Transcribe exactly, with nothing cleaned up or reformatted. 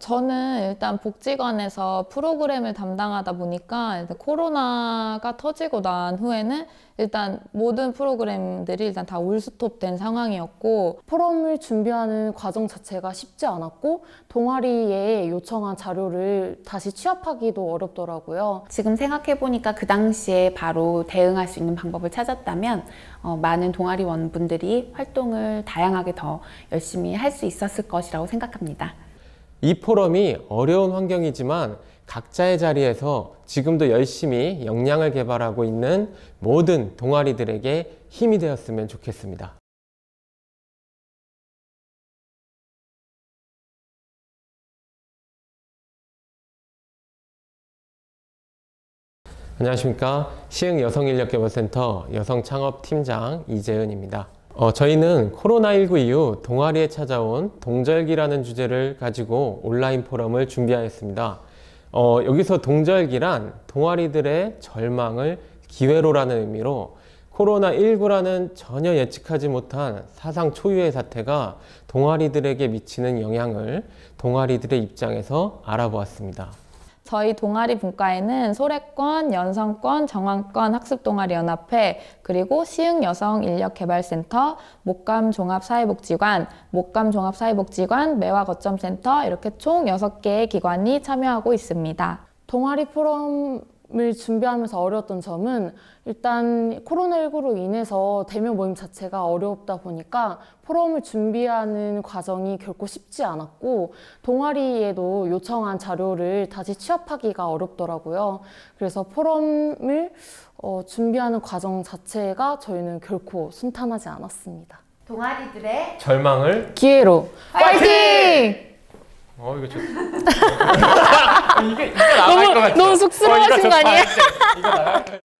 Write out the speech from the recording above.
저는 일단 복지관에서 프로그램을 담당하다 보니까 일단 코로나가 터지고 난 후에는 일단 모든 프로그램들이 일단 다 올스톱된 상황이었고, 포럼을 준비하는 과정 자체가 쉽지 않았고 동아리에 요청한 자료를 다시 취합하기도 어렵더라고요. 지금 생각해보니까 그 당시에 바로 대응할 수 있는 방법을 찾았다면 어, 많은 동아리원분들이 활동을 다양하게 더 열심히 할 수 있었을 것이라고 생각합니다. 이 포럼이 어려운 환경이지만 각자의 자리에서 지금도 열심히 역량을 개발하고 있는 모든 동아리들에게 힘이 되었으면 좋겠습니다. 안녕하십니까. 시흥여성인력개발센터 여성창업팀장 이재은입니다. 어, 저희는 코로나 일구 이후 동아리에 찾아온 동절기라는 주제를 가지고 온라인 포럼을 준비하였습니다. 어, 여기서 동절기란 동아리들의 절망을 기회로라는 의미로 코로나 일구라는 전혀 예측하지 못한 사상 초유의 사태가 동아리들에게 미치는 영향을 동아리들의 입장에서 알아보았습니다. 저희 동아리 분과에는 소래권, 연성권, 정왕권 학습동아리연합회, 그리고 시흥여성인력개발센터, 목감종합사회복지관, 목감종합사회복지관, 매화거점센터 이렇게 총 여섯 개의 기관이 참여하고 있습니다. 동아리 포럼을 준비하면서 어려웠던 점은 일단 코로나 일구로 인해서 대면 모임 자체가 어렵다 보니까 포럼을 준비하는 과정이 결코 쉽지 않았고, 동아리에도 요청한 자료를 다시 취합하기가 어렵더라고요. 그래서 포럼을 어, 준비하는 과정 자체가 저희는 결코 순탄하지 않았습니다. 동아리들의 절망을 기회로 파이팅! 어 이거 좋. 이게 이거 나갈 것 같죠? 너무 쑥스러워하신 거 아니에요? 이거 나갈 것